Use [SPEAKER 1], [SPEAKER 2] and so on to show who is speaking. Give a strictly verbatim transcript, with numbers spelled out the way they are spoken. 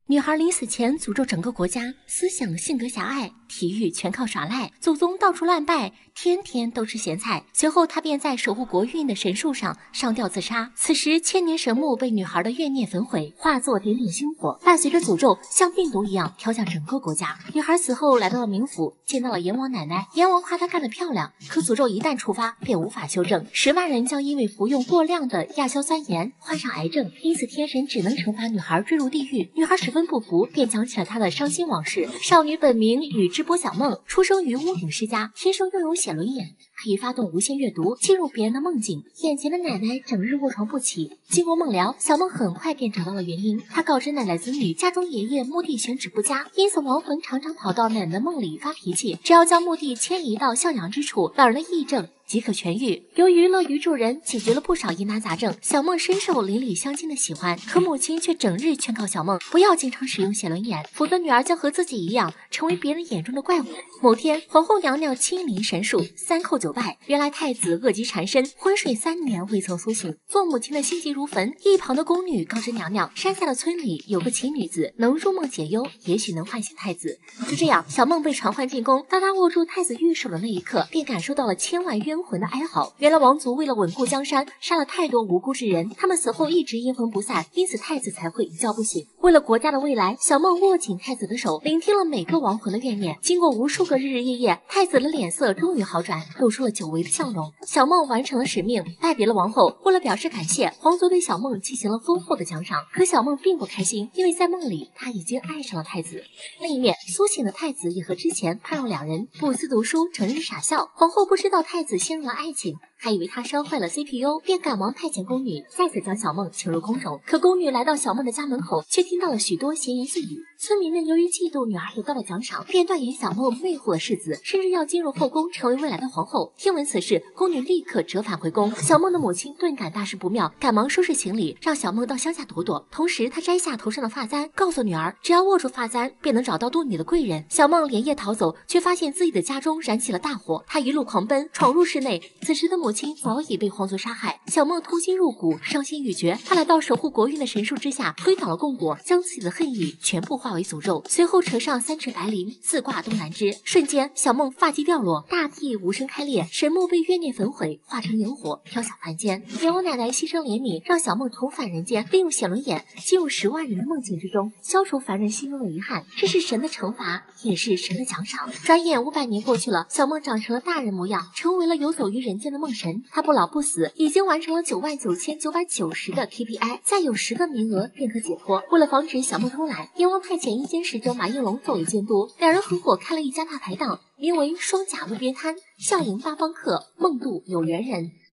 [SPEAKER 1] 女孩临死前诅咒整个国家，思想性格狭隘，体育全靠耍赖，祖宗到处乱拜，天天都吃咸菜。随后，她便在守护国运的神树上上吊自杀。此时，千年神木被女孩的怨念焚毁，化作点点星火，伴随着诅咒，像病毒一样飘向整个国家。女孩死后来到了冥府，见到了阎王奶奶。阎王夸她干得漂亮，可诅咒一旦触发，便无法修正。十万人将因为服用过量的亚硝酸盐患上癌症，因此天神只能惩罚女孩坠入地狱。女孩十分不服，便讲起了她的伤心往事。少女本名宇智波小梦，出生于巫女世家，天生拥有写轮眼，可以发动无限阅读，进入别人的梦境。眼前的奶奶整日卧床不起，经过梦聊，小梦很快便找到了原因。她告知奶奶子女，家中爷爷墓地选址不佳，因此亡魂常常跑到奶奶的梦里发脾气。只要将墓地迁移到向阳之处，老人的癔症即可痊愈。由于乐于助人，解决了不少疑难杂症，小梦深受邻里乡亲的喜欢。可母亲却整日劝告小梦不要经常使用写轮眼，否则女儿将和自己一样成为别人眼中的怪物。某天，皇后娘娘亲临神树，三叩九拜。原来太子恶疾缠身，昏睡三年未曾苏醒，做母亲的心急如焚。一旁的宫女告知娘娘，山下的村里有个奇女子能入梦解忧，也许能唤醒太子。就这样，小梦被传唤进宫。当她握住太子玉手的那一刻，便感受到了千万冤魂的哀嚎。原来王族为了稳固江山，杀了太多无辜之人，他们死后一直阴魂不散，因此太子才会一觉不醒。为了国家的未来，小梦握紧太子的手，聆听了每个亡魂的怨念。经过无数个日日夜夜，太子的脸色终于好转，露出了久违的笑容。小梦完成了使命，拜别了王后。为了表示感谢，皇族对小梦进行了丰厚的奖赏。可小梦并不开心，因为在梦里她已经爱上了太子。另一面，苏醒的太子也和之前判若两人，不思读书，整日傻笑。皇后不知道太子陷入了爱情，还以为他烧坏了 C P U， 便赶忙派遣宫女再次将小梦请入宫中。可宫女来到小梦的家门口，却听到了许多闲言碎语。村民们由于嫉妒女儿得到了奖赏，便断言小梦魅惑了世子，甚至要进入后宫成为未来的皇后。听闻此事，宫女立刻折返回宫。小梦的母亲顿感大事不妙，赶忙收拾行李，让小梦到乡下躲躲。同时，她摘下头上的发簪，告诉女儿，只要握住发簪，便能找到渡女的贵人。小梦连夜逃走，却发现自己的家中燃起了大火。她一路狂奔，闯入室内。此时的母亲早已被皇族杀害。小梦痛心入骨，伤心欲绝。她来到守护国运的神树之下，推倒了供果，将自己的恨意全部化为诅咒。随后扯上三尺白绫，四挂东南枝。瞬间，小梦发髻掉落，大地无声开裂，神木被怨念焚毁，化成萤火飘向凡间。阎王奶奶牺牲怜悯，让小梦重返人间，利用写轮眼进入十万人的梦境之中，消除凡人心中的遗憾。这是神的惩罚，也是神的奖赏。转眼五百年过去了，小梦长成了大人模样，成为了游走于人间的梦神。她不老不死，已经完成了九万九千九百九十的 K P I， 再有十个名额便可解脱。为了防止小梦偷懒，阎王派遣阴间使者马应龙作为监督，两人合伙开了一家大排档，名为双甲路边摊，笑迎八方客，梦渡有缘人。